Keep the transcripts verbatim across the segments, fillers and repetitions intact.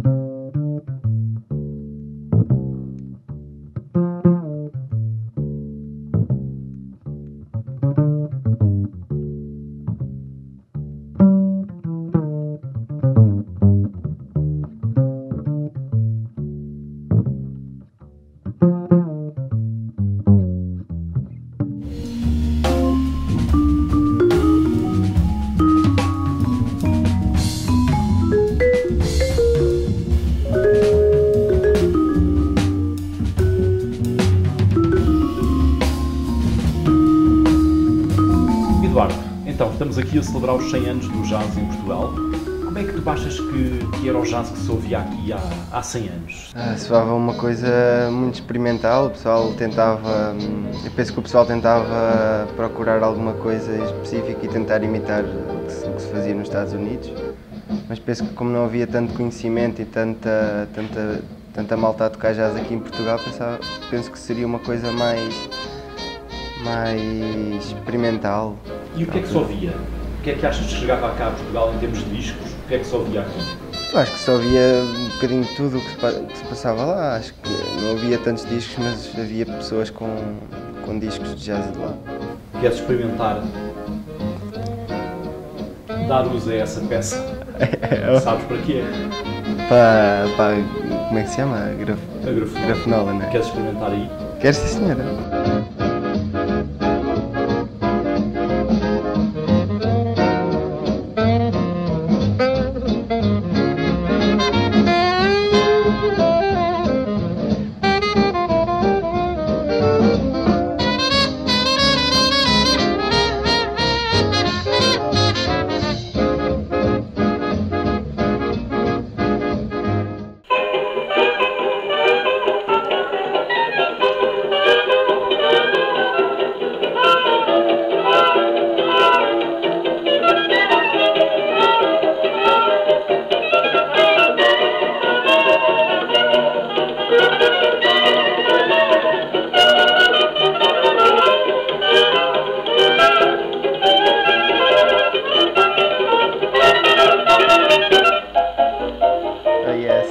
Eduardo, então estamos aqui a celebrar os cem anos do jazz em Portugal. Como é que tu achas que, que era o jazz que se ouvia aqui há, há cem anos? Ah, soava uma coisa muito experimental, o pessoal tentava, eu penso que o pessoal tentava procurar alguma coisa específica e tentar imitar o que se, o que se fazia nos Estados Unidos, mas penso que como não havia tanto conhecimento e tanta, tanta, tanta malta a tocar jazz aqui em Portugal, pensava, penso que seria uma coisa mais, mais experimental. E o que é que se ouvia? O que é que achas que chegava cá a Portugal em termos de discos? O que é que se ouvia aqui? Eu acho que só havia um bocadinho de tudo o que, que se passava lá. Acho que não havia tantos discos, mas havia pessoas com, com discos de jazz de lá. Queres experimentar dar uso a essa peça? Sabes para quê? Para, para, como é que se chama? Graf, A grafenola. grafenola, não é? Queres experimentar aí? Queres, sim, senhora? Oh, yes.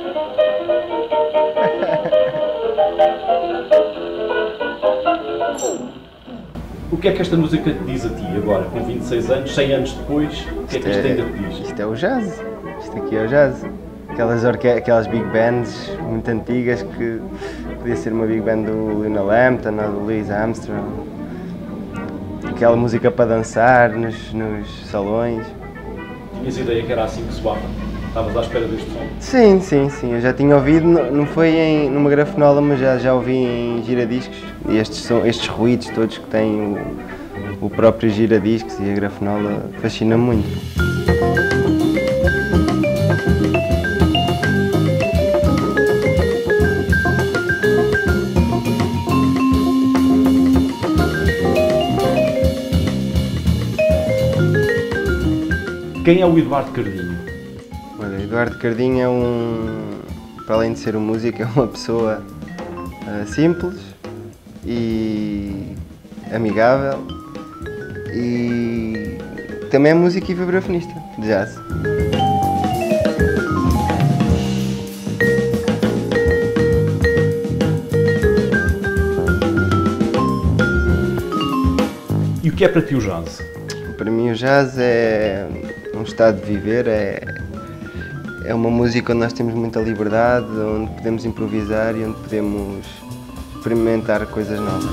O que é que esta música te diz a ti agora, com vinte e seis anos, cem anos depois? O que é que isto ainda te diz? Isto é o jazz. Isto aqui é o jazz. Aquelas, orque aquelas big bands muito antigas que podia ser uma big band do Lionel Hampton ou do Louis Armstrong. Aquela música para dançar nos, nos salões. Tinhas ideia que era assim que soava? Estavas à espera deste som? Sim, sim, sim. Eu já tinha ouvido, não foi em, numa grafenola, mas já, já ouvi em giradiscos. E estes, são, estes ruídos todos que têm o, o próprio giradiscos e a grafenola fascina muito. Quem é o Eduardo Cardinho? Olha, Eduardo Cardinho é um, para além de ser um músico, é uma pessoa uh, simples e amigável e também é músico e vibrafonista de jazz. E o que é para ti o jazz? Para mim o jazz é um estado de viver, é, é uma música onde nós temos muita liberdade, onde podemos improvisar e onde podemos experimentar coisas novas.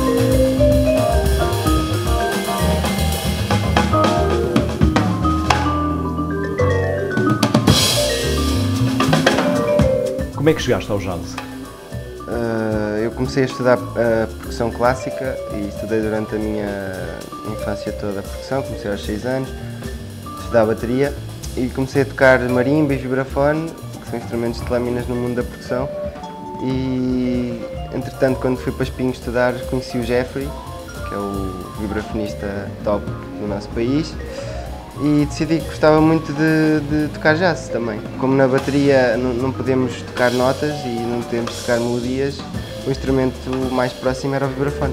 Como é que chegaste ao jazz? Uh, eu comecei a estudar uh, percussão clássica e estudei durante a minha infância toda a percussão, comecei aos seis anos, estudar bateria e comecei a tocar marimba e vibrafone, que são instrumentos de lâminas no mundo da percussão, e entretanto quando fui para Espinho estudar conheci o Jeffrey, que é o vibrafonista top do nosso país, e decidi que gostava muito de, de tocar jazz também. Como na bateria não, não podemos tocar notas e não podemos tocar melodias, o instrumento mais próximo era o vibrafone.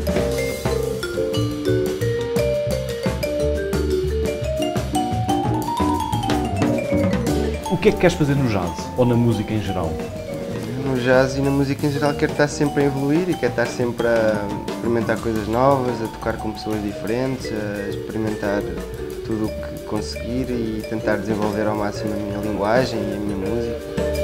O que é que queres fazer no jazz ou na música em geral? No jazz e na música em geral quero estar sempre a evoluir e quero estar sempre a experimentar coisas novas, a tocar com pessoas diferentes, a experimentar tudo o que conseguir e tentar desenvolver ao máximo a minha linguagem e a minha música.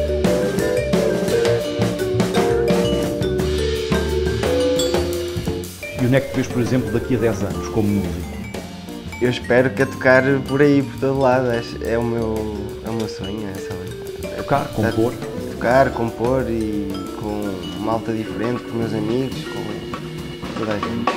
E onde é que te vês, por exemplo, daqui a dez anos, como músico? Eu espero que a tocar por aí, por todo lado, é o meu, é o meu sonho. É só, tocar, compor? Tocar, compor e com malta diferente, com meus amigos, com toda a gente.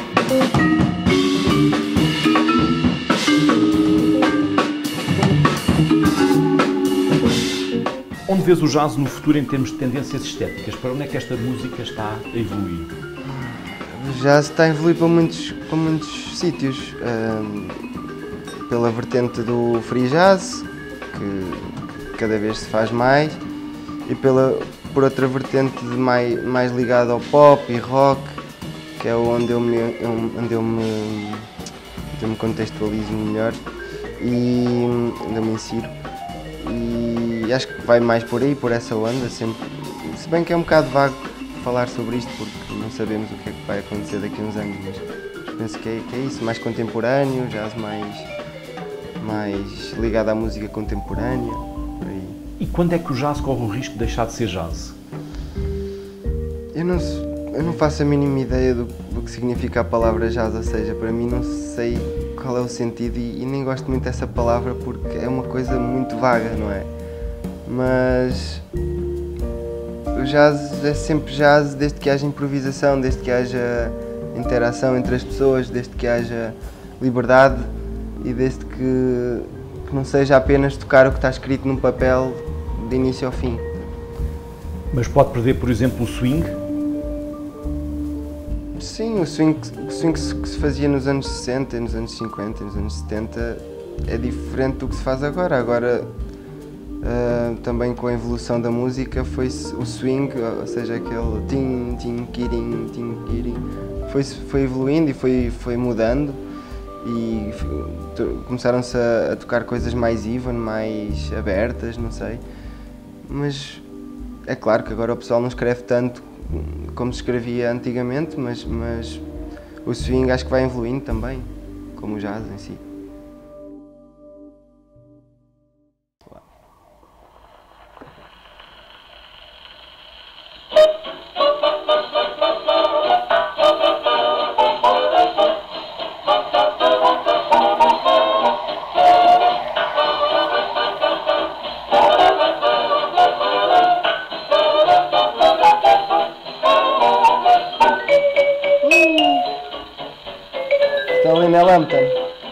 Onde vês o jazz no futuro em termos de tendências estéticas? Para onde é que esta música está a evoluir? O jazz está a evoluir para muitos, para muitos sítios. Um, pela vertente do free jazz, que, que cada vez se faz mais, e pela, por outra vertente de mais, mais ligada ao pop e rock, que é onde eu me, onde eu me, onde eu me contextualizo melhor e onde eu me insiro. E acho que vai mais por aí, por essa onda, sempre. Se bem que é um bocado vago falar sobre isto, porque não sabemos o que é que vai acontecer daqui a uns anos, mas penso que é, que é isso, mais contemporâneo, jazz mais, mais ligado à música contemporânea, por aí. E quando é que o jazz corre o risco de deixar de ser jazz? Eu não, eu não faço a mínima ideia do, do que significa a palavra jazz, ou seja, para mim não sei qual é o sentido e, e nem gosto muito dessa palavra porque é uma coisa muito vaga, não é? Mas o jazz é sempre jazz desde que haja improvisação, desde que haja interação entre as pessoas, desde que haja liberdade e desde que, que não seja apenas tocar o que está escrito num papel de início ao fim. Mas pode perder, por exemplo, o swing? Sim, o swing, o swing que se fazia nos anos sessenta, nos anos cinquenta, nos anos setenta é diferente do que se faz agora. Agora, uh, também com a evolução da música, foi o swing, ou seja, aquele tim, tim, kirim, tim, kirim, foi, foi evoluindo e foi, foi mudando e começaram-se a, a tocar coisas mais even, mais abertas, não sei. Mas é claro que agora o pessoal não escreve tanto como se escrevia antigamente, mas, mas o swing acho que vai evoluindo também, como o jazz em si. Stellina Lampton.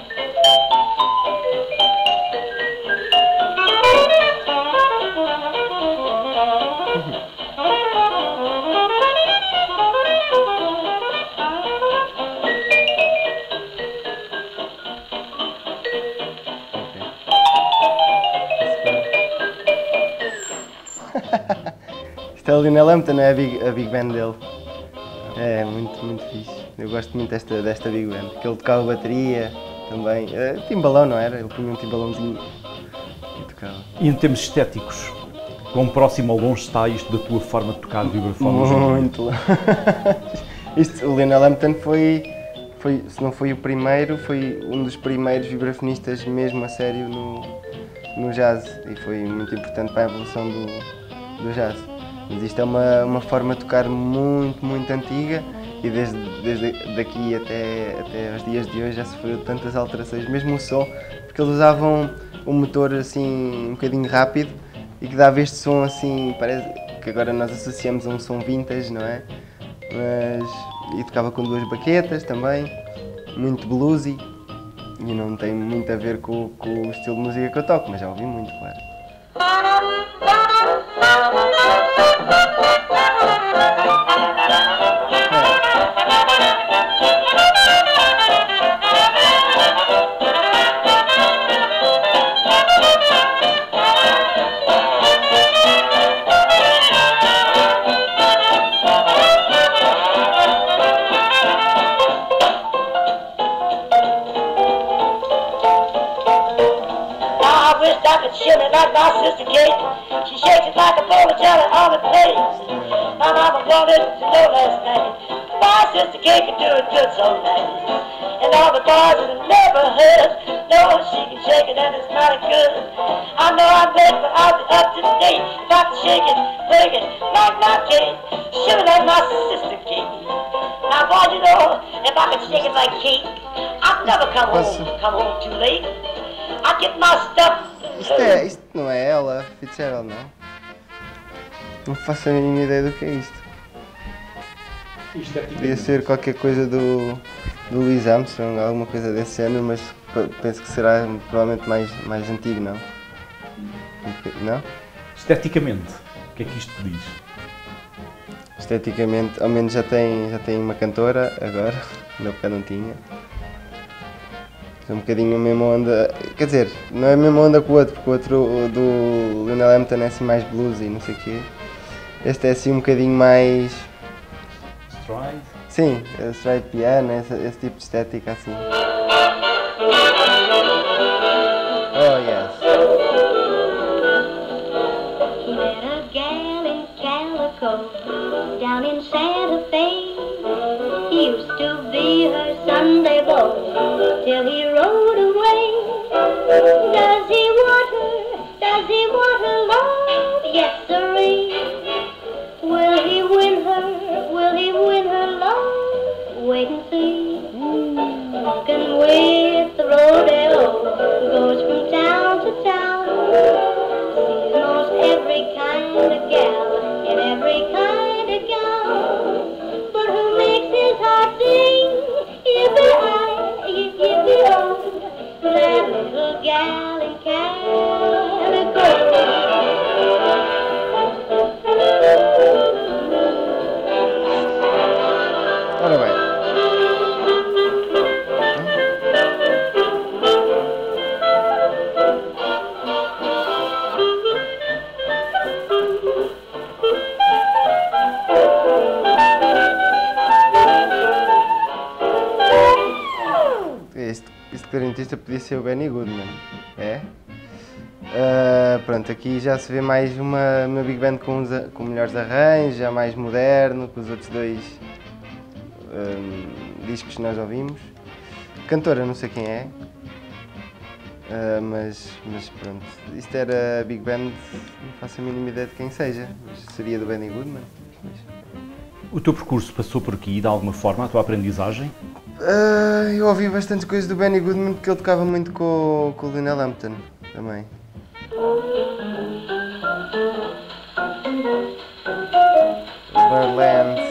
Stellina Lampton é a big, a big band dele. É muito, muito fixe. Eu gosto muito desta, desta big band, porque ele tocava bateria também. Uh, timbalão, não era? Ele punha um timbalãozinho e tocava. E em termos estéticos, quão próximo ou longe está isto da tua forma de tocar vibraphone? Muito longe. Isto, o Lionel Hampton foi, foi, se não foi o primeiro, foi um dos primeiros vibrafonistas mesmo a sério no, no jazz e foi muito importante para a evolução do, do jazz. Mas isto é uma, uma forma de tocar muito, muito antiga e desde, desde daqui até, até aos dias de hoje já sofreu tantas alterações, mesmo o som, porque eles usavam um motor assim um bocadinho rápido e que dava este som assim, parece que agora nós associamos a um som vintage, não é? Mas, e tocava com duas baquetas também, muito bluesy e não tem muito a ver com, com o estilo de música que eu toco, mas já ouvi muito, claro. Bob wish I could shimmy like my sister Kate. She shakes it like a bowl of jelly on the plate. My mama wanted to know last night. My sister Kate can do it good so nice. And all the boys in the neighborhood know she can shake it and it's mighty good. I know I'm late, but I'll be up to date. If I can shake it, break it like my Kate, shimmy like my sister Kate. Now, boy, you know, if I could shake it like Kate, I'd never come home, come home too late. I'd get my stuff. Isto, é, isto não é ela, Fitzgerald, não? Não faço a mínima ideia do que é isto. Isto é Podia ser qualquer coisa do, do Louis Armstrong, alguma coisa desse género, mas penso que será provavelmente mais, mais antigo, não? Não? Esteticamente, o que é que isto diz? Esteticamente, ao menos já tem, já tem uma cantora agora, ainda bocado não tinha. É um bocadinho a mesma onda, quer dizer, não é a mesma onda que o outro, porque o outro o do Lionel Hampton é assim mais blues e não sei o quê. Este é assim um bocadinho mais... Stride? Sim, stride piano, esse, esse tipo de estética assim. Oh yes. Met a gal in Calico, down in Santa Fe. He used to be her Sunday boy, till he rode away. Does he want her? Does he want her love? Yes, sirree. Will he win her? Will he win her love? Wait and see. Walking with the rodeo, goes from town to town. Sees most every kind of gal in every kind of gown. But who makes his heart sing? Yippee-I, yippee-oh, that little gal in Calico. Ora bem. Este, este clarinetista podia ser o Benny Goodman, é? Uh, pronto, aqui já se vê mais uma, uma Big Band com, uns, com melhores arranjos, já mais moderno, com os outros dois um, discos que nós ouvimos. Cantora não sei quem é, uh, mas, mas pronto, isto era Big Band, não faço a mínima ideia de quem seja, mas seria do Benny Goodman. Mas... O teu percurso passou por aqui, de alguma forma, a tua aprendizagem? Uh, eu ouvi bastantes coisas do Benny Goodman porque ele tocava muito com, com o Lionel Hampton também. Birdland.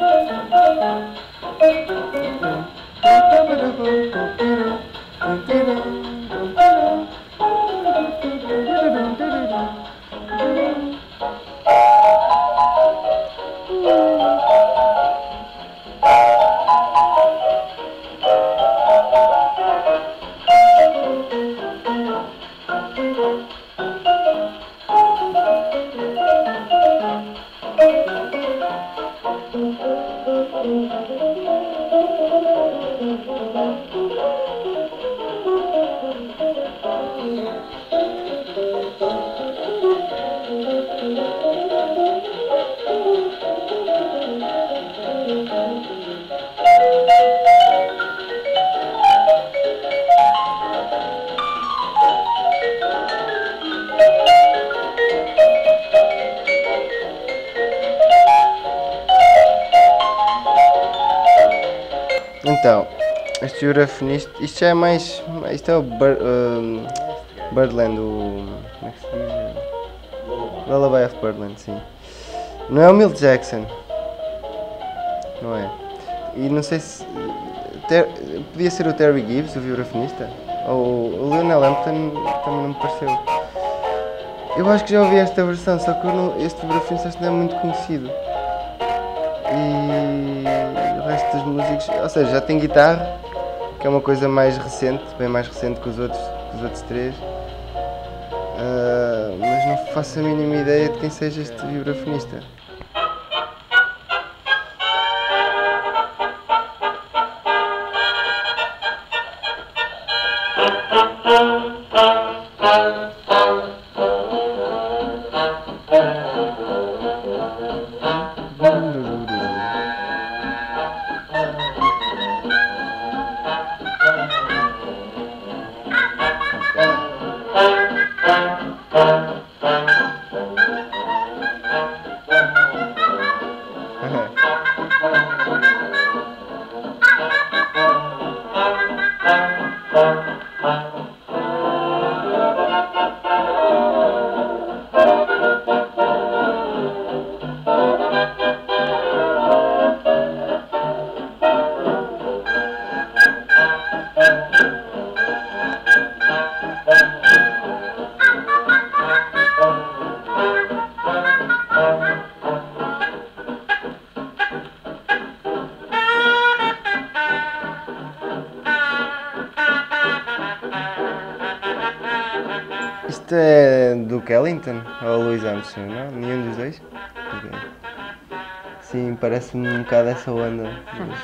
Então, este geografonista, isto já é mais, isto é o Bird, um, Birdland, o, como é que se diz? Lullaby of Birdland, sim. Não é o Milt Jackson, não é? E não sei se, ter, podia ser o Terry Gibbs, o vibrafonista, ou o Lionel Hampton também não me pareceu. Eu acho que já ouvi esta versão, só que eu não, este vibrafonista não é muito conhecido. E o resto das músicas, ou seja, já tem guitarra, que é uma coisa mais recente, bem mais recente que os outros, que os outros três, uh, mas não faço a mínima ideia de quem seja este vibrafonista. Isto é do Ellington ou Louis Armstrong, não? Nenhum dos dois? Sim, parece-me um bocado essa onda. Mas...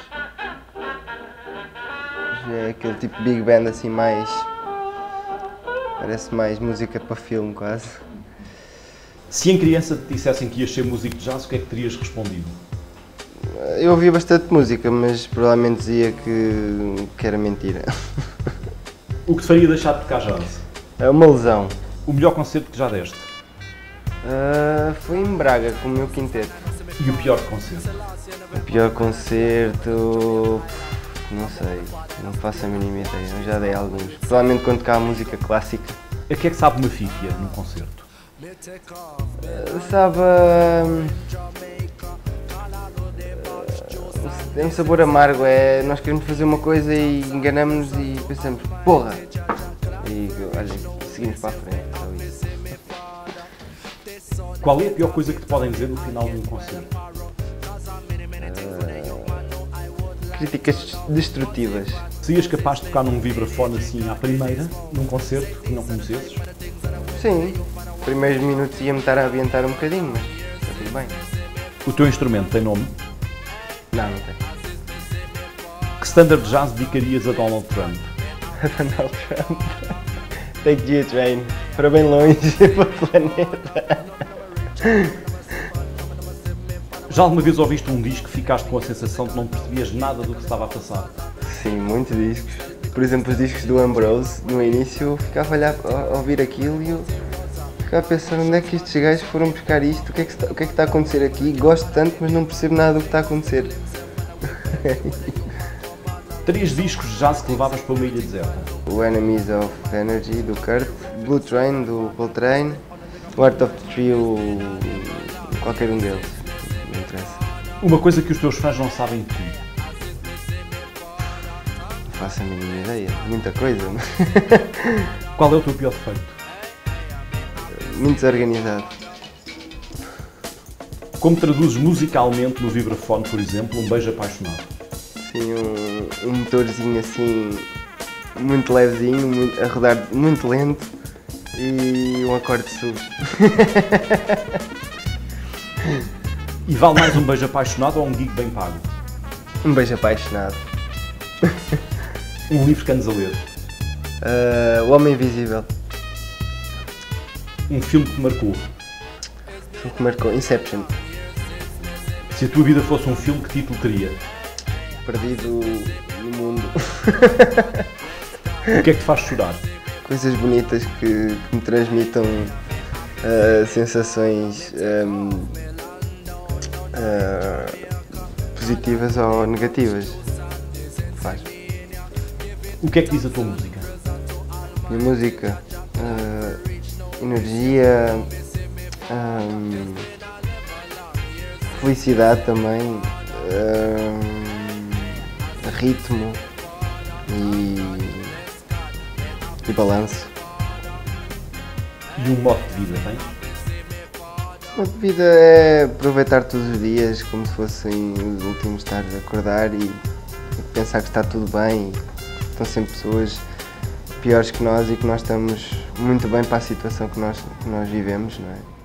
já é aquele tipo de big band assim mais... parece mais música para filme quase. Se em criança te dissessem que ias ser músico de jazz, o que é que terias respondido? Eu ouvia bastante música, mas provavelmente dizia que, que era mentira. O que te faria deixar de tocar jazz? É uma lesão. O melhor concerto que já deste? Uh, foi em Braga, com o meu quinteto. E o pior concerto? O pior concerto... não sei, não faço a mínima ideia, eu já dei alguns. Provavelmente quando tocava música clássica. A que é que sabe uma fífia num concerto? Uh, sabe... Uh, tem um sabor amargo, é... nós queremos fazer uma coisa e enganamos-nos e pensamos, porra! E olha, seguimos para a frente, só isso. Qual é a pior coisa que te podem dizer no final de um concerto? Uh, críticas destrutivas. Serias capaz de tocar num vibrafone assim à primeira, num concerto que não conhecesses? Sim, primeiros minutos ia-me estar a ambientar um bocadinho, mas está tudo bem. O teu instrumento tem nome? Não, não tem. Que standard de jazz dedicarias a Donald Trump? Donald Trump. Take G Train para bem longe para o planeta. Já alguma vez ouviste um disco e ficaste com a sensação de não percebias nada do que estava a passar? Sim, muitos discos. Por exemplo, os discos do Ambrose, no início eu ficava a, olhar, a ouvir aquilo e eu ficava a pensar onde é que estes gajos foram buscar isto, o que, é que está, o que é que está a acontecer aqui, gosto tanto mas não percebo nada do que está a acontecer. Três discos de jazz que levavas para uma ilha deserta? O Enemies of Energy, do Kurt, Blue Train, do Coltrane, o Art of the Trio, qualquer um deles, não interessa. Uma coisa que os teus fãs não sabem de ti? Não faço a mínima ideia, muita coisa. Qual é o teu pior defeito? Muito desorganizado. Como traduzes musicalmente no vibrafone, por exemplo, um beijo apaixonado? Sim, um, um motorzinho assim, muito levezinho, muito, a rodar muito lento e um acorde sub. E vale mais um beijo apaixonado ou um gig bem pago? Um beijo apaixonado. Um livro que andes a ler? Uh, o Homem Invisível. Um filme que te marcou? O filme que marcou? Inception. Se a tua vida fosse um filme, que título teria? Perdido no mundo. O que é que te faz chorar? Coisas bonitas que, que me transmitam uh, sensações um, uh, positivas ou negativas. Faz. O que é que diz a tua música? Minha música? Uh, energia, um, felicidade também. Um, ritmo e, e balanço. E um modo de vida, tens? O modo de vida é aproveitar todos os dias como se fossem os últimos, estar a acordar e, e pensar que está tudo bem. Estão sempre pessoas piores que nós e que nós estamos muito bem para a situação que nós, que nós vivemos, não é?